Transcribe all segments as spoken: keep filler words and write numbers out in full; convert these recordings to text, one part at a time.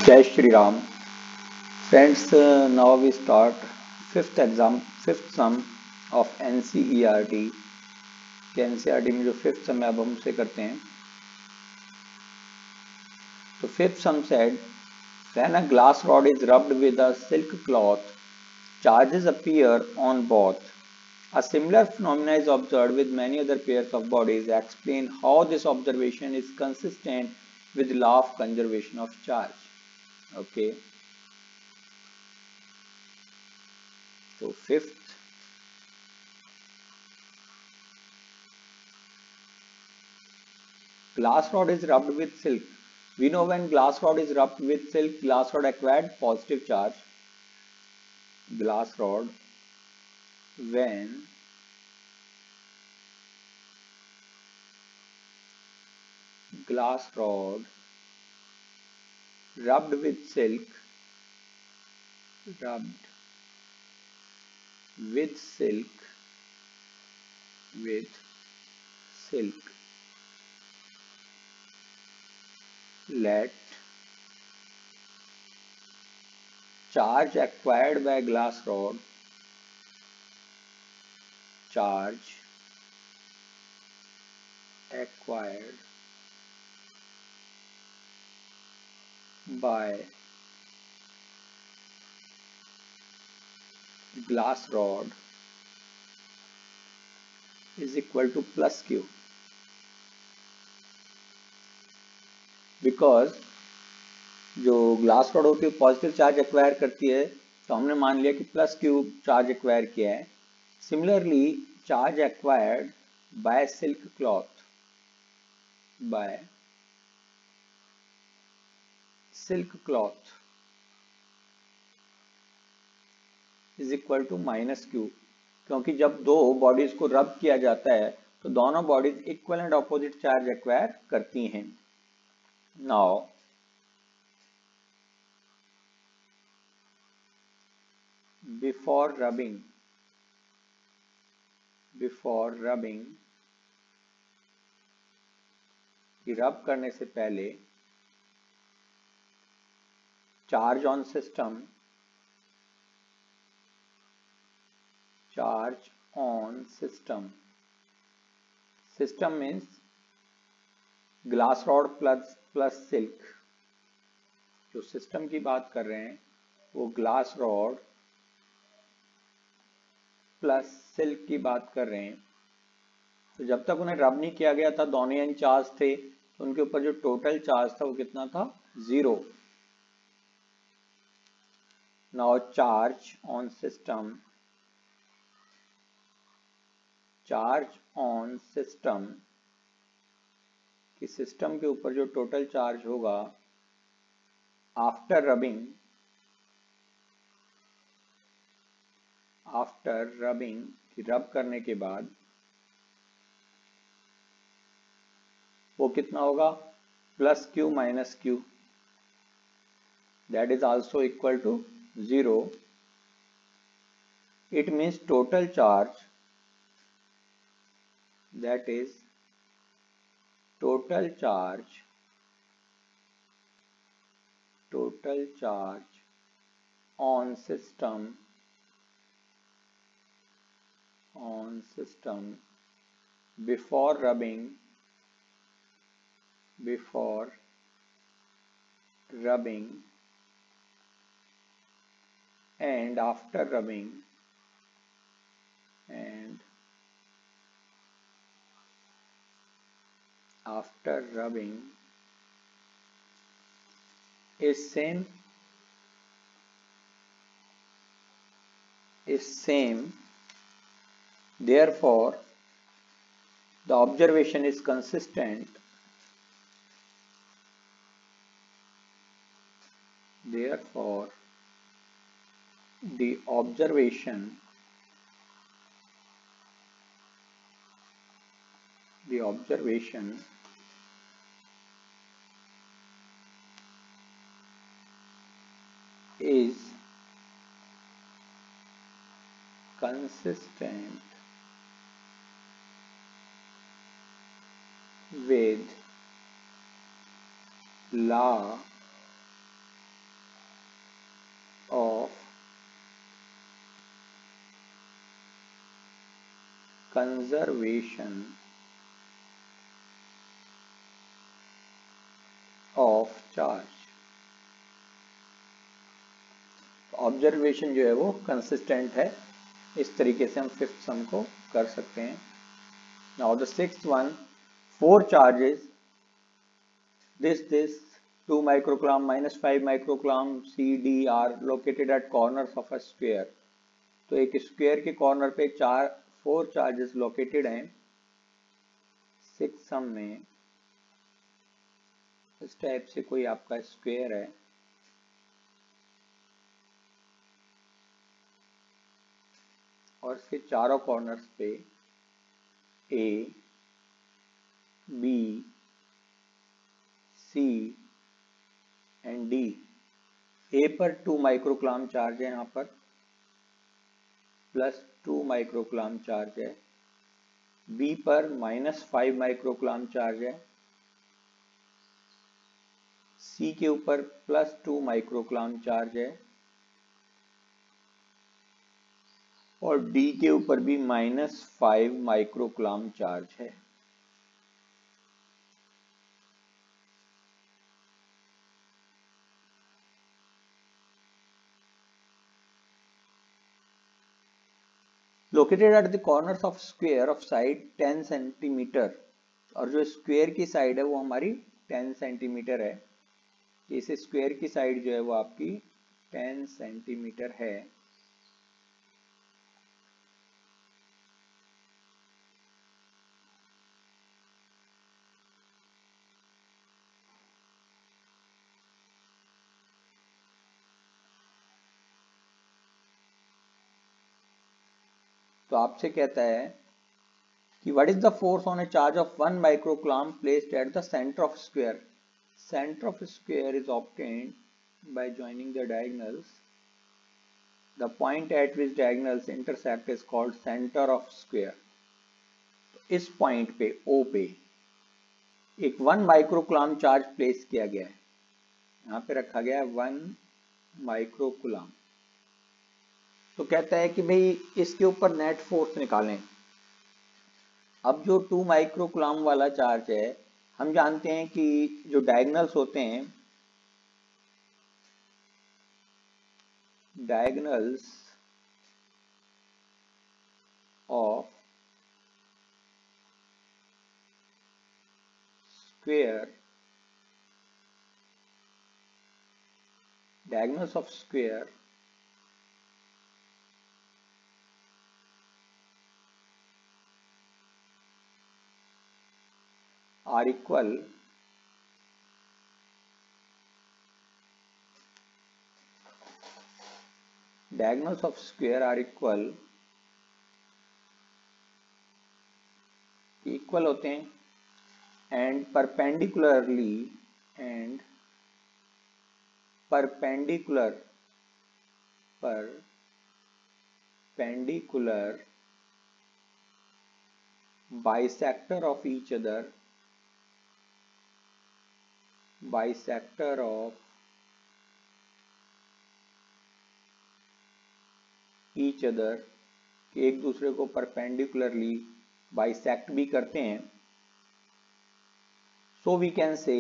Jai Shri Ram. Friends, uh, now we start fifth exam, fifth sum of N C E R T. कि N C E R T में जो fifth sum है अब हम उसे करते हैं. तो fifth sum said, when a glass rod is rubbed with a silk cloth, charges appear on both. A similar phenomenon is observed with many other pairs of bodies. Explain how this observation is consistent with law of conservation of charge. Okay. So fifth, glass rod is rubbed with silk. We know when glass rod is rubbed with silk, glass rod acquired positive charge. Glass rod, when glass rod rubbed with silk, rubbed with silk, with silk, let charge acquired by glass rod, charge acquired by glass rod is equal to plus Q. Because जो glass rod होती है positive charge acquire करती है, तो हमने मान लिया कि प्लस क्यू चार्ज एक्वायर किया है. Similarly charge acquired by silk cloth, by silk cloth is equal to minus Q, क्योंकि जब दो बॉडीज को रब किया जाता है तो दोनों bodies equal and opposite charge acquire करती हैं. Now before rubbing, before rubbing, कि रब करने से पहले charge on system, charge on system, system means glass rod plus plus silk. जो सिस्टम की बात कर रहे हैं वो ग्लास रॉड प्लस सिल्क की बात कर रहे हैं. तो जब तक उन्हें रब नहीं किया गया था, दोनों एन चार्ज थे, तो उनके ऊपर जो टोटल चार्ज था वो कितना था? Zero. Now charge on system, charge on system, कि सिस्टम के ऊपर जो टोटल चार्ज होगा आफ्टर रबिंग, आफ्टर रबिंग, कि रब करने के बाद वो कितना होगा? Plus Q minus Q, that is also equal to zero. It means total charge, that is total charge, total charge on system, on system before rubbing, before rubbing and after rubbing, and after rubbing is same, is same. Therefore the observation is consistent, therefore the observation, the observation is consistent with law conservation of charge। Observation जो है वो consistent है, इस तरीके से हम fifth सम को कर सकते हैं। Now the sixth one, four charges this this two microcoulomb minus five microcoulomb C D are located at corners of a square। तो एक स्क्वायर के कॉर्नर पे चार फोर चार्जेस लोकेटेड हैं सिक्स सम में। इस टाइप से कोई आपका स्क्वायर है और इसके चारों कॉर्नर्स पे A B C and D. A पर टू माइक्रोकूलम चार्ज है, यहाँ पर प्लस टू माइक्रोकूलम चार्ज है। बी पर माइनस फाइव माइक्रोकूलम चार्ज है। सी के ऊपर प्लस टू माइक्रोकूलम चार्ज है और डी के ऊपर भी माइनस फाइव माइक्रोकूलम चार्ज है। Located at the corners of square of side ten centimetre. और जो स्क्वायर की साइड है वो हमारी टेन सेंटीमीटर है। इस स्क्वायर की साइड जो है वो आपकी टेन सेंटीमीटर है। तो आपसे कहता है कि what is the force on a charge of one microcoulomb placed at the centre of square. Centre of square is obtained by joining the diagonals. The point at which diagonals intersect is called centre of square. इस point पे O पे एक one microcoulomb charge place किया गया है। यहाँ पे रखा गया है वन माइक्रोकूलम। तो कहता है कि भाई इसके ऊपर नेट फोर्स निकालें। अब जो टू माइक्रोकूलम वाला चार्ज है, हम जानते हैं कि जो डायगोनल्स होते हैं, diagonals of square diagonals of square are equal diagonals of square are equal equal होते हैं and perpendicularly and perpendicular perpendicular bisector of each other bisector of each other कि एक दूसरे को परपेंडिकुलरली बाइसेक्ट भी करते हैं। सो वी कैन से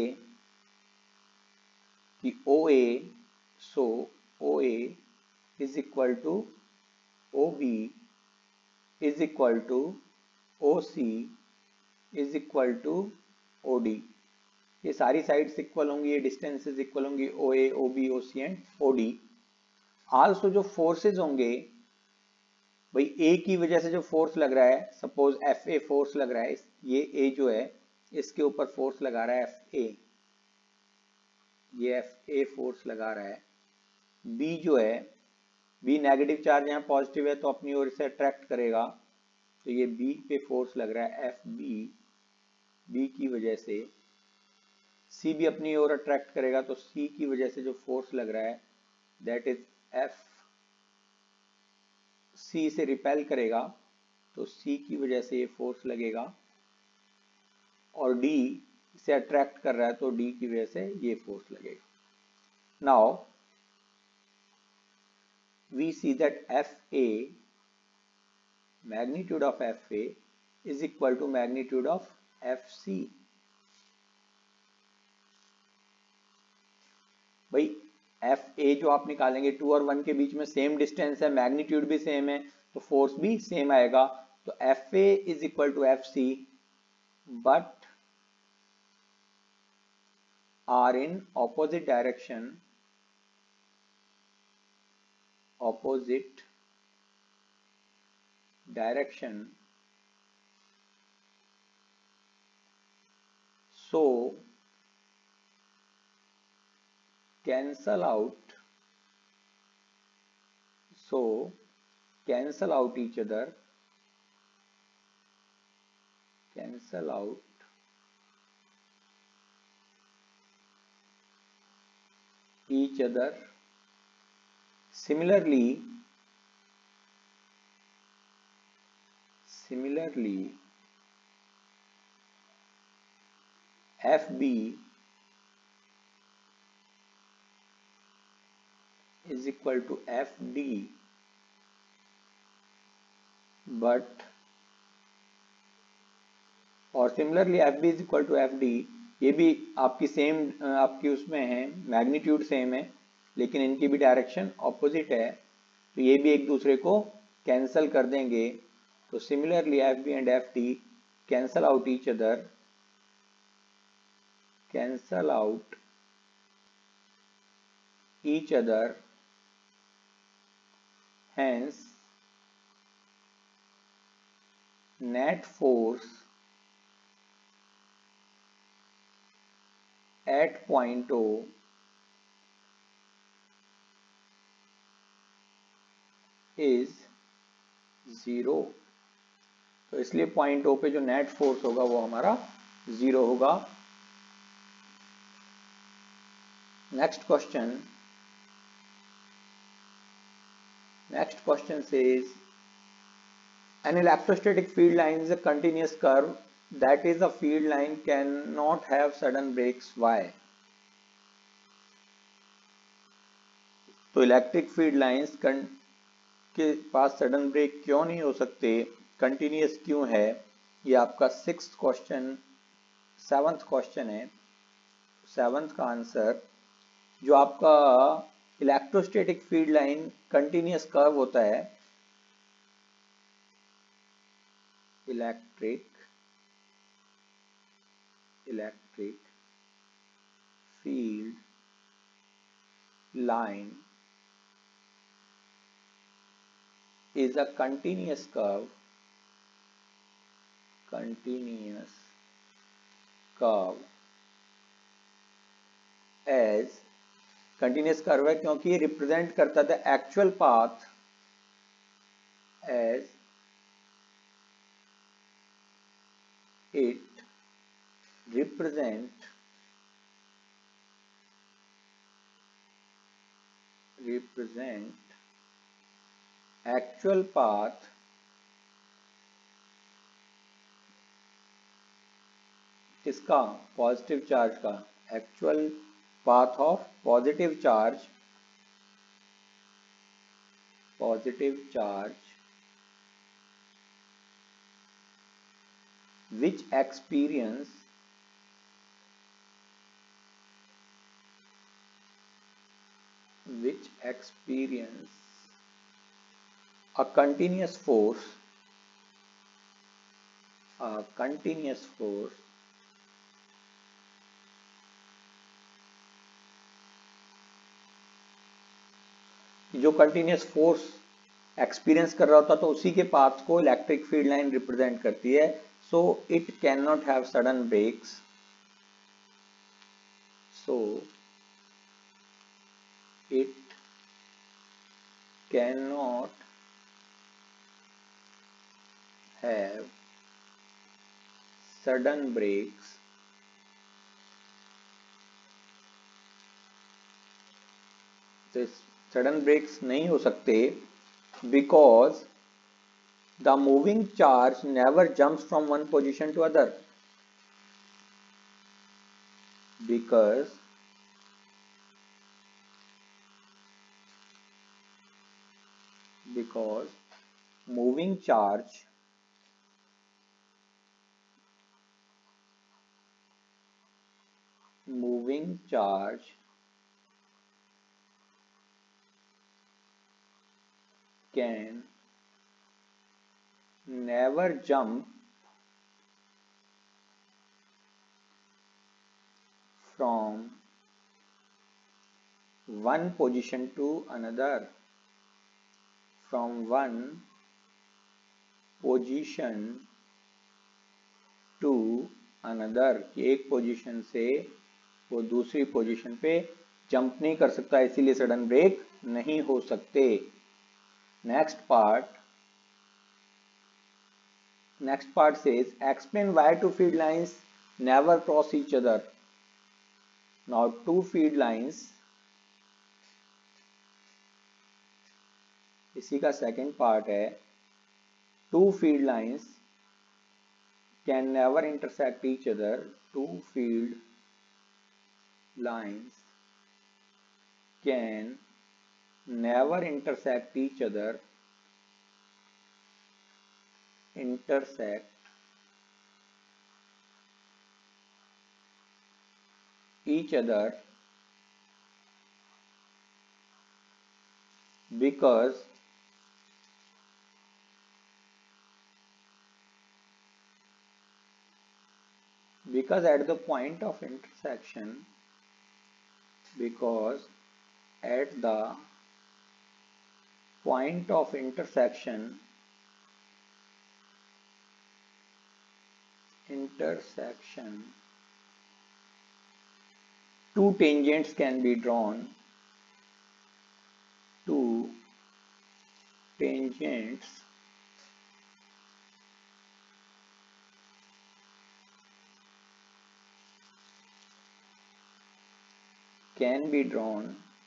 कि O A so O A is equal to O B is equal to O C is equal to O D. ये सारी साइड्स इक्वल होंगी, ये डिस्टेंसेस इक्वल होंगी, O A O B O C and O D. Also जो forces होंगे, भाई ए की वजह से जो फोर्स लग रहा है, सपोज एफ ए फोर्स लग रहा है, ये ए जो है इसके ऊपर फोर्स लगा रहा है एफ ए, ये एफ ए फोर्स लगा रहा है। बी जो है, बी नेगेटिव चार्ज यहाँ पॉजिटिव है तो अपनी ओर से अट्रैक्ट करेगा, तो ये बी पे फोर्स लग रहा है एफ बी, बी की वजह से। सी भी अपनी ओर अट्रैक्ट करेगा तो सी की वजह से जो फोर्स लग रहा है दैट इज एफ। सी से रिपेल करेगा तो सी की वजह से ये फोर्स लगेगा और डी से अट्रैक्ट कर रहा है तो डी की वजह से ये फोर्स लगेगा। Now we see that F A magnitude of F A is equal to magnitude of F C. भाई एफ ए जो आप निकालेंगे टू और वन के बीच में सेम डिस्टेंस है, मैग्नीट्यूड भी सेम है, तो फोर्स भी सेम आएगा. तो F A is equal to F C but are in opposite direction, opposite direction. So cancel out, so cancel out each other, cancel out each other. Similarly, similarly F B is equal to F D but और similarly F B is equal to F D, ये भी आपकी same आपकी उसमें है, magnitude same है लेकिन इनकी भी डायरेक्शन ऑपोजिट है, तो ये भी एक दूसरे को कैंसल कर देंगे. तो similarly F B and F D cancel out each other, cancel out each other, hence net force at point O is zero. तो इसलिए पॉइंट O पे जो नेट फोर्स होगा वो हमारा जीरो होगा. Next question, next question says an electrostatic field line is a continuous curve, that is a field line cannot have sudden breaks. Why? तो electric field lines के पास sudden break क्यों नहीं हो सकते, कंटिन्यूस क्यों है? ये आपका सिक्स्थ क्वेश्चन, सेवंथ क्वेश्चन है. सेवंथ का आंसर, जो आपका electrostatic field line continuous curve होता है, electric electric field line is a continuous curve, continuous curve as continuous curve है क्योंकि ये रिप्रेजेंट करता था actual path as it represent represent actual path किसका, पॉजिटिव चार्ज का, actual path of positive charge, positive charge which experience which experience a continuous force, a continuous force जो continuous force experience कर रहा होता तो उसी के पाथ को इलेक्ट्रिक फील्ड लाइन रिप्रेजेंट करती है. So it can not have sudden breaks, so it can not have sudden breaks sudden breaks नहीं हो सकते because the moving charge never jumps from one position to other, because because moving charge moving charge can never jump from one position to another from one position to another कि एक position से वो दूसरी position पे jump नहीं कर सकता, इसीलिए सडन ब्रेक नहीं हो सकते। Next part next part says explain why two field lines never cross each other. Now two field lines, इसी का सेकंड पार्ट है, two field lines can never intersect each other. Two field lines can never intersect each other intersect each other because because at the point of intersection because at the point of intersection intersection two tangents can be drawn two tangents can be drawn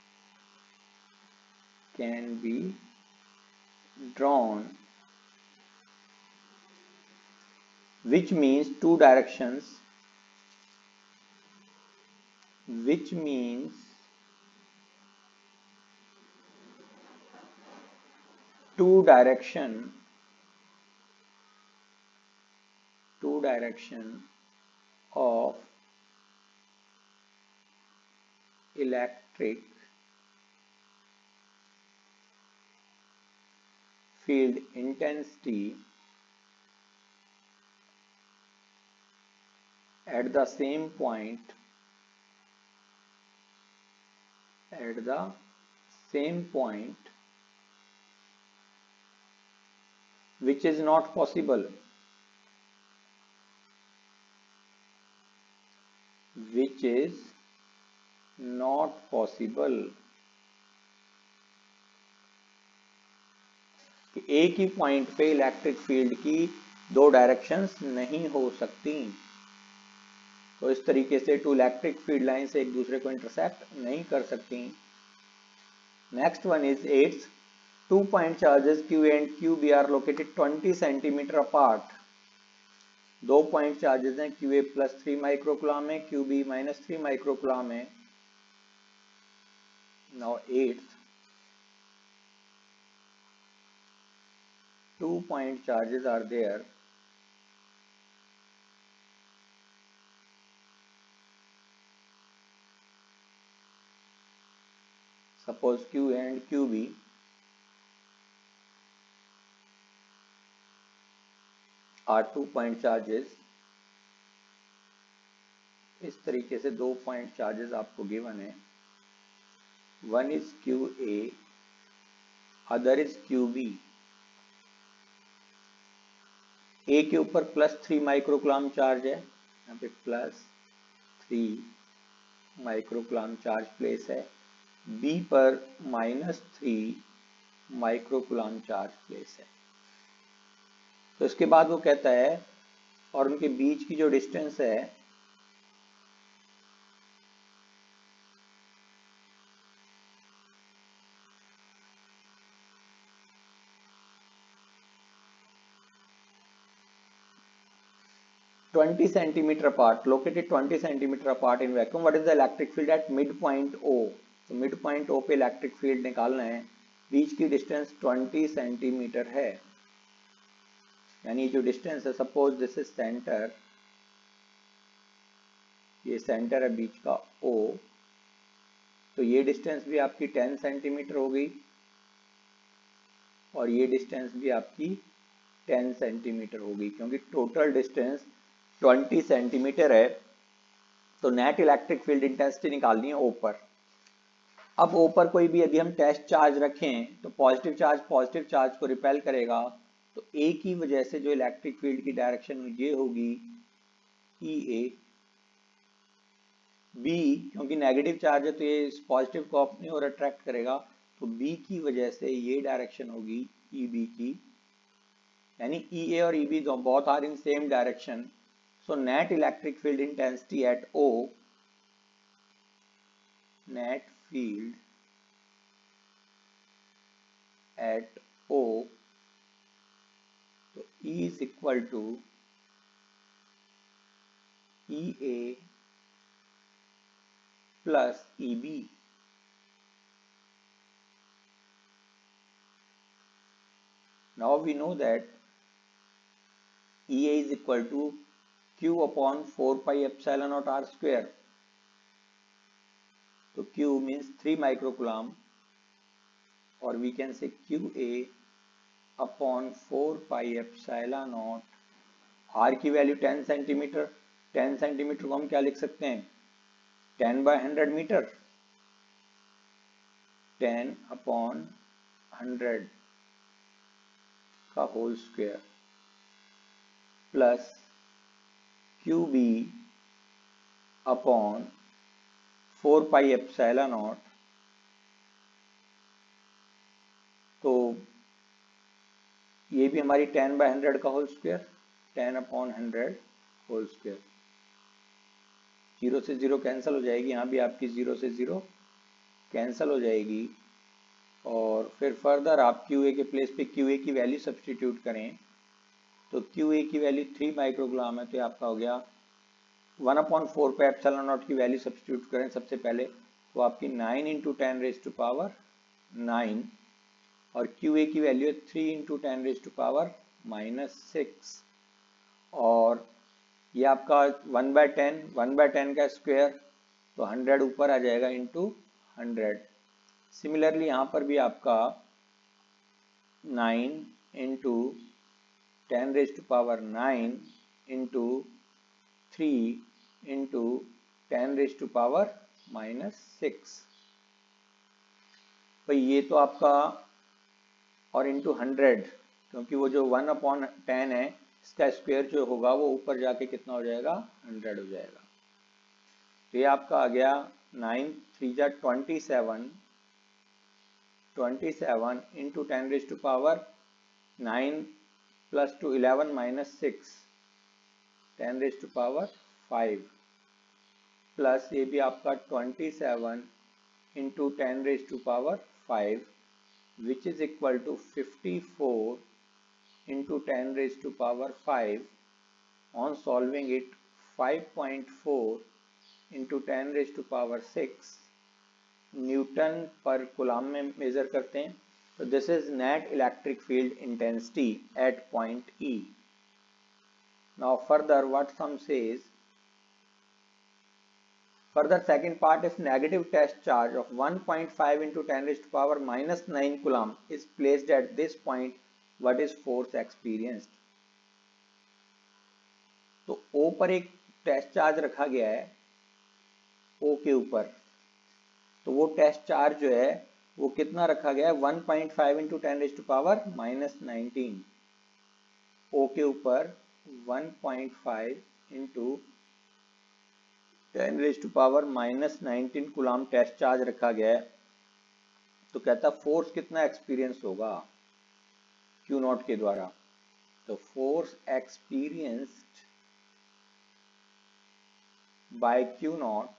can be drawn which means two directions which means two direction two direction of electric field intensity at the same point at the same point which is not possible which is not possible कि एक ही point पे electric field की दो directions नहीं हो सकती। तो इस तरीके से टू इलेक्ट्रिक फील्ड लाइंस एक दूसरे को इंटरसेक्ट नहीं कर सकती। Next one is eighth two point charges Q and Q B are located twenty centimetre apart. दो पॉइंट चार्जेस हैं, Q A plus three microcoulomb है, Q B minus three microcoulomb है। Now eighth two point charges are there suppose Q and Q B are two point charges। इस तरीके से दो point charges आपको given है, one is Q A other is Q B। A के ऊपर plus three microcoulomb charge है, यहाँ पे plus three microcoulomb charge place है, बी पर minus three microcoulomb charge place है। तो इसके बाद वो कहता है और उनके बीच की जो डिस्टेंस है twenty centimeter apart, located twenty centimeter apart in vacuum. What is the electric field at midpoint O? तो midpoint O पे इलेक्ट्रिक फील्ड निकालना है, बीच की डिस्टेंस ट्वेंटी सेंटीमीटर है। यानी जो डिस्टेंस है, सपोज दिस इज सेंटर, ये सेंटर है बीच का O, तो ये डिस्टेंस भी आपकी टेन सेंटीमीटर हो गई और ये डिस्टेंस भी आपकी टेन सेंटीमीटर हो गई, क्योंकि टोटल डिस्टेंस ट्वेंटी सेंटीमीटर है। तो नेट इलेक्ट्रिक फील्ड इंटेंसिटी निकालनी है O पर। अब O पर कोई भी यदि हम टेस्ट चार्ज रखें तो पॉजिटिव चार्ज पॉजिटिव चार्ज को रिपेल करेगा, तो A की वजह से जो इलेक्ट्रिक फील्ड की डायरेक्शन ये होगी ई ए। B क्योंकि नेगेटिव चार्ज है तो ये इस पॉजिटिव को अपनी ओर अट्रैक्ट करेगा, तो B की वजह से ये डायरेक्शन होगी ई बी की, यानी ई ए और E B both are in same direction. So net electric field intensity at O, net field at O, तो E is equal to E A plus E B. Now we know that E A is equal to Q upon four pi epsilon naught R square. So Q means three microcoulomb, or we can say Q A upon four pi epsilon naught, R की value ten centimetre, ten centimetre को हम क्या लिख सकते हैं, ten by hundred metre, ten upon hundred का whole square plus Q B upon four pi epsilon naught. तो ये भी हमारी टेन बाय हंड्रेड का whole square, ten upon hundred whole square. Zero से जीरो कैंसिल हो जाएगी, यहाँ भी आपकी जीरो से जीरो कैंसिल हो जाएगी। और फिर फर्दर आप क्यू ए के प्लेस पे क्यू ए की वैल्यू सब्सटीट्यूट करें, तो क्यू ए की वैल्यू थ्री माइक्रोग्राम है, तो ये आपका हो गया one upon four pi epsilon naught की वैल्यू सब्सटीट्यूट करें सबसे पहले, तो आपकी nine into ten raise to power nine, और क्यू ए की वैल्यू है three into ten raise to power minus six, और ये आपका one by ten, one by ten का स्क्वायर, तो हंड्रेड ऊपर आ जाएगा इंटू हंड्रेड। सिमिलरली यहाँ पर भी आपका nine into ten raise to power nine into three into ten raise to power minus six, भाई ये तो आपका, और इंटू हंड्रेड, क्योंकि वो जो वन अपॉन टेन है इसका स्क्वायर जो होगा वो ऊपर जाके कितना हो जाएगा, हंड्रेड हो जाएगा। तो ये आपका आ गया नाइन थ्री जा twenty seven, twenty seven into ten raise to power nine plus two eleven minus six, ten raise to power five, plus ये भी आपका twenty seven into ten raise to power five, which is equal to fifty-four into ten raised to power five. On solving it, five point four into ten raised to power six newton पर coulomb में measure करते हैं। तो this is net electric field intensity at point E. Now further what sum says, further second part is negative test charge of one point five into ten raised to power minus nine coulomb is placed at this point. What is force experienced? तो O पर एक test charge रखा गया है O के ऊपर, तो वो टेस्ट चार्ज जो है वो कितना रखा गया है, one point five into ten raise to power minus nineteen. O के ऊपर one point five into ten raise to power minus nineteen coulomb test charge रखा गया है। तो कहता फोर्स कितना एक्सपीरियंस होगा क्यू नॉट के द्वारा, तो force experienced by q naught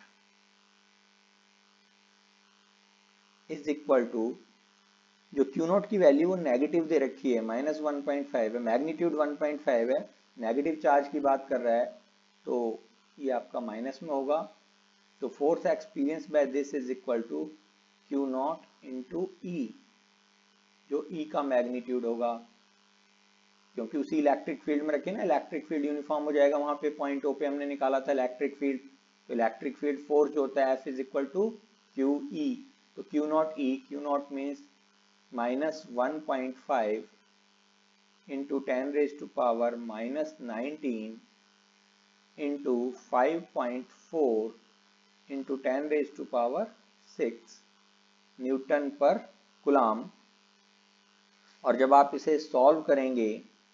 is equal to, जो क्यू नॉट की वैल्यू वो नेगेटिव दे रखी है, माइनस वन पॉइंट फाइव है, मैग्नीट्यूड वन पॉइंट फाइव है, नेगेटिव चार्ज की बात कर रहा है, तो ये आपका माइनस में होगा। तो force experience by this is equal to q naught into E, जो ई का मैग्नीट्यूड होगा। क्योंकि उसी इलेक्ट्रिक फील्ड में रखे ना, इलेक्ट्रिक फील्ड यूनिफॉर्म हो जाएगा, वहां पे पॉइंट ओ पे हमने निकाला था इलेक्ट्रिक फील्ड। तो इलेक्ट्रिक फील्ड फोर्स जो होता है F is equal to q E. तो q naught E, q naught means minus one point five into ten raise to power minus nineteen into five point four into ten raise to power six newton पर coulomb. और जब आप इसे solve करेंगे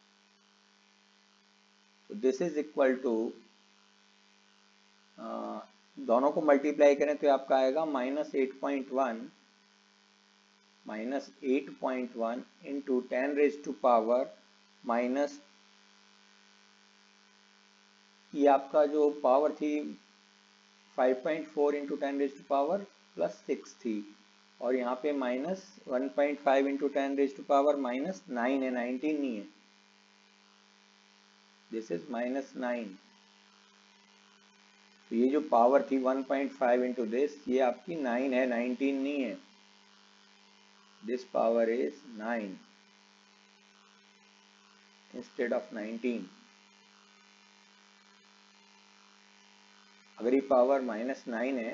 तो this is equal to, दोनों को multiply करें तो आपका आएगा minus eight point one minus eight point one into ten raise to power minus, ये आपका जो पावर थी five point four into ten raise to power plus six थी, और यहाँ पे minus one point five into ten raise to power minus nine है, nineteen नहीं है, दिस इज माइनस नाइन। तो ये जो पावर थी one point five into this, ये आपकी नाइन है, नाइनटीन नहीं है, this power is nine instead of nineteen. अगर ये पावर माइनस नाइन है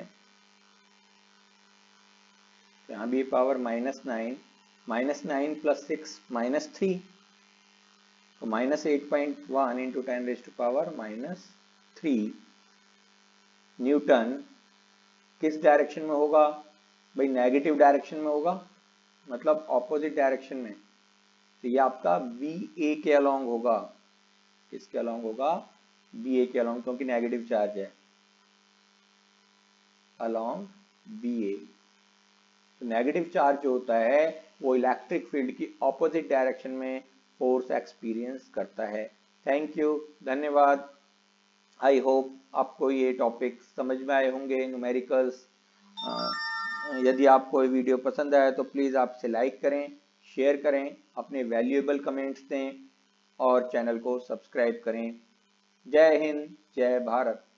तो यहाँ भी power minus nine, minus nine plus six minus three, तो minus eight point one into ten raise to power minus three newton किस direction में होगा भाई, नेगेटिव डायरेक्शन में होगा, मतलब ऑपोजिट डायरेक्शन में। तो ये आपका वी ए के अलोंग होगा, किसके अलोंग होगा, वी ए के अलोंग, क्योंकि नेगेटिव चार्ज है, अलोंग वी ए। तो नेगेटिव चार्ज जो होता है वो इलेक्ट्रिक फील्ड की ऑपोजिट डायरेक्शन में फोर्स एक्सपीरियंस करता है। थैंक यू, धन्यवाद। आई होप आपको ये टॉपिक समझ में आए होंगे, न्यूमेरिकल्स। यदि आपको ये वीडियो पसंद आया तो प्लीज़ आप इसे लाइक करें, शेयर करें, अपने वैल्यूएबल कमेंट्स दें और चैनल को सब्सक्राइब करें। जय हिंद, जय भारत।